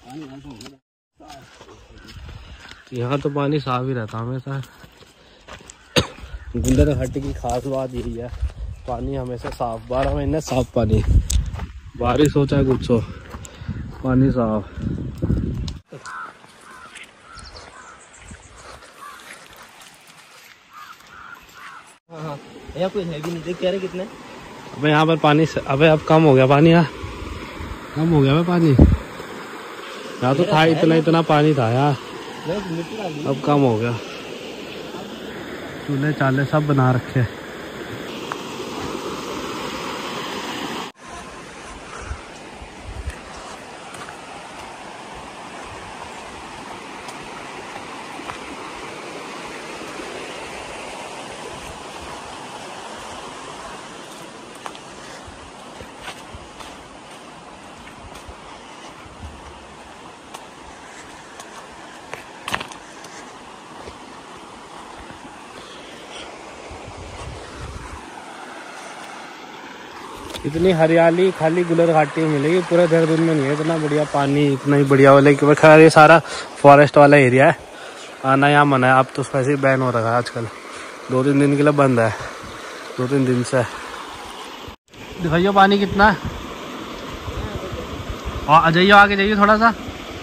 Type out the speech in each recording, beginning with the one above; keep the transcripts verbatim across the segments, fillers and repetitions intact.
यहाँ तो पानी साफ ही रहता हमेशा। गुंडर घाटी की खास बात यही है, पानी हमेशा साफ, बारह महीने साफ पानी, बारिश हो चाहे कुछ हो, पानी साफ। हाँ यहाँ कोई है भी नहीं, देख कह रहे कितने। अबे यहाँ पर पानी से, अबे अब कम हो गया पानी, यहाँ कम हो गया पानी। यहाँ तो था इतना इतना पानी था यार, अब कम हो गया। चूल्हे चाले सब बना रखे। इतनी हरियाली खाली गुलर घाटी में मिलेगी, पूरे देहरादून में नहीं है इतना बढ़िया पानी, इतना ही बढ़िया वाला। लेकिन खैर ये सारा फॉरेस्ट वाला एरिया है, आना यहाँ मना है। अब तो वैसे ही बैन हो रखा है आजकल, दो तीन दिन के लिए बंद है, दो तीन दिन से। दिखाइए पानी कितना है, आ जाइए आगे जाइए थोड़ा सा।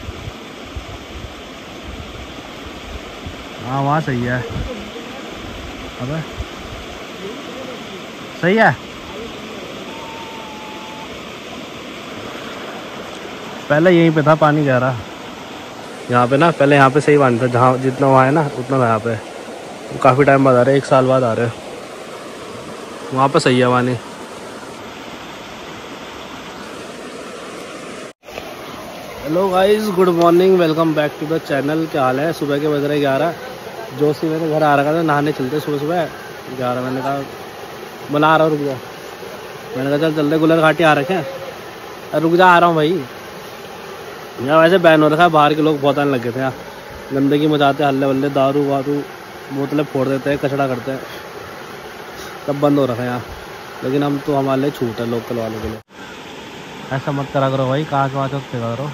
हाँ वहाँ सही है, अबे सही है। पहले यहीं पे था पानी गहरा, यहाँ पे ना पहले यहाँ पे सही पानी था, जहाँ जितना वहाँ है ना उतना था यहाँ पे। तो काफ़ी टाइम बाद आ रहे, एक साल बाद आ रहे, वहाँ पे सही है पानी। Hello guys, good morning, welcome back to the channel. क्या हाल है? सुबह के बज रहे ग्यारह। जोशी मेरे घर आ रखा था, नहाने चलते सुबह सुबह ग्यारह। मैंने कहा बुला रहा हूँ, रुक जा। मैंने कहा चल चलते, गुलर घाटी आ रखे हैं, रुक जा आ रहा हूँ भाई। यहाँ वैसे बैन हो रखा है, बाहर के लोग बहुत आने लगे थे यहाँ, गंदगी मचाते, हल्ले वल्ले, दारू वारू बोतलें फोड़ देते हैं, कचड़ा करते हैं, सब बंद हो रखा है यहाँ। लेकिन हम तो हमारे लिए छूट है लोकल वालों के लिए। ऐसा मत करा करो भाई, कहाँ कहाँ चौक करो।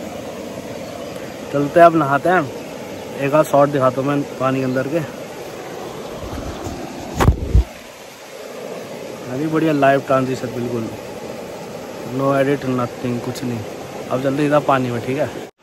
चलते हैं अब नहाते हैं, एक आध शॉट दिखाता हूँ मैं पानी के अंदर के। अभी बढ़िया लाइव ट्रांजिशन, बिल्कुल नो एडिट नथिंग, कुछ नहीं। अब जल्दी इधर पानी में, ठीक है।